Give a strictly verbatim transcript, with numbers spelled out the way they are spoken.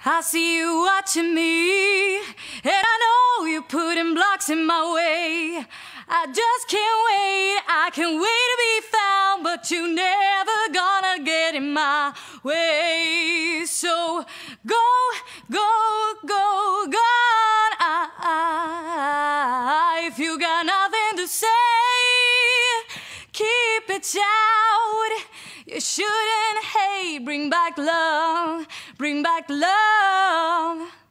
I see you watching me, and I know you're putting blocks in my way. I just can't wait, I can't wait to be found, but you never gonna get in my way. So go, go, go, gone. I, I, if you got nothing to say, keep it out. You shouldn't hate, bring back love, bring back love.